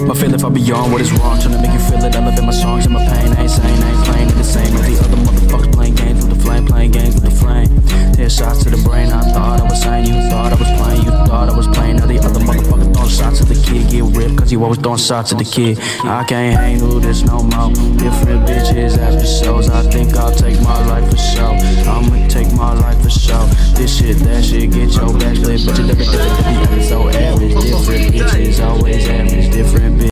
I feel if I be on what is wrong, trying to make you feel it, elevate my songs and my pain. I ain't saying I ain't playing it the same as the other motherfuckers playing games with the flame, playing games with the flame. 10 shots to the brain, I thought I was saying, you thought I was playing, you thought I was playing. Now the other motherfucker throwing shots at the kid, get ripped cause you always throwing shots at the kid. I can't hang with this no more, different bitches after shows. I think I'll take my life for show, I'ma take my life for show. This shit, that shit, get your back split, but you never did it, so average. Different bitches, always average, different bitches.